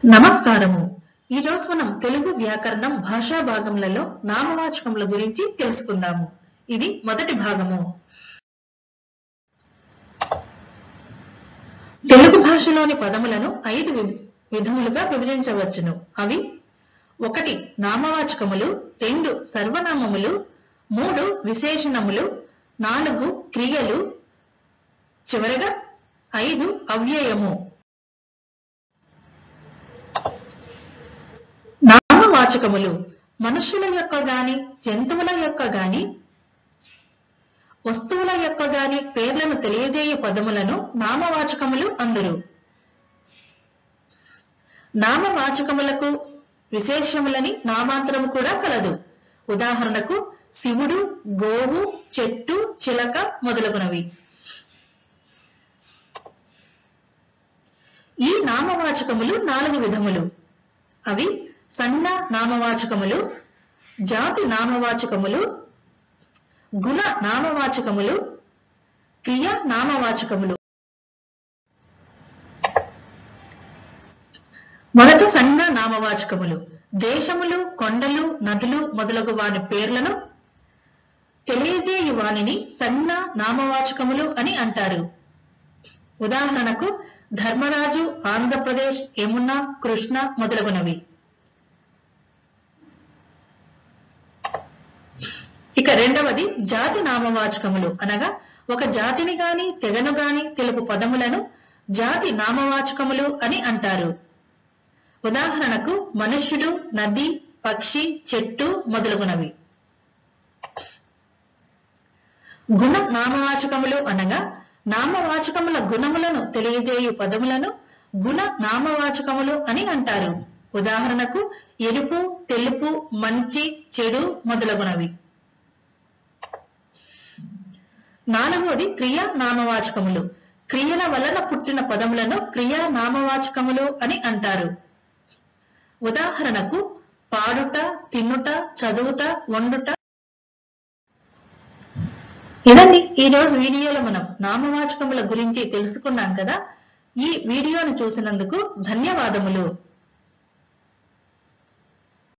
నమస్కారము. ఈ రోజు మనం తెలుగు వ్యాకరణం భాషా భాగములలో నామవాచకముల గురించి తెలుసుకుందాము. ఇది మొదటి భాగము. తెలుగు భాషలోని పదములను 5 విధములుగా విభజించవచ్చును. అవి 1 నామవాచకములు, 2 సర్వనామములు, 3 విశేషణములు, 4 క్రియలు, చివరగా 5 అవ్యయము. నామవాచకములు మనుష్యుల యొక్క గాని, జంతువుల యొక్క గాని, వస్తువుల యొక్క గాని పేర్లను తెలియజేయు పదములను నామవాచకములు అందురు. నామవాచకములకు విశేషములని నామాంతరము కూడా కలదు. ఉదాహరణకు శివుడు, గోవు, చెట్టు, చిలక మొదలగునవి. ఈ నామవాచకములు 4 విధములు. అవి సన్న నామవాచకములు, జాతి నామవాచకములు, గుణ నామవాచకములు, క్రియ నామవాచకములు. మొదట సన్న నామవాచకములు. దేశములు, కొండలు, నదులు మొదలగు వాని పేర్లను తెలియజేయు వానిని సన్న నామవాచకములు అని అంటారు. ఉదాహరణకు ధర్మరాజు, ఆంధ్రప్రదేశ్, యమున, కృష్ణ మొదలగునవి. ఇక రెండవది జాతి నామవాచకములు అనగా ఒక జాతిని గాని తెగను గాని తెలుపు పదములను జాతి నామవాచకములు అని అంటారు. ఉదాహరణకు మనుష్యుడు, నది, పక్షి, చెట్టు మొదలగునవి. గుణ నామవాచకములు అనగా నామవాచకముల గుణములను తెలియజేయు పదములను గుణ నామవాచకములు అని అంటారు. ఉదాహరణకు ఎరుపు, తెలుపు, మంచి, చెడు మొదలగునవి. 4వది క్రియా నామవాచకములు. క్రియల వలన పుట్టిన పదములను క్రియా నామవాచకములు అని అంటారు. ఉదాహరణకు పాడుట, తినుట, చదువుట, వండుట. ఇదండి ఈ రోజు వీడియోలో మనం నామవాచకముల గురించి తెలుసుకున్నాం కదా. ఈ వీడియోను చూసినందుకు ధన్యవాదములు.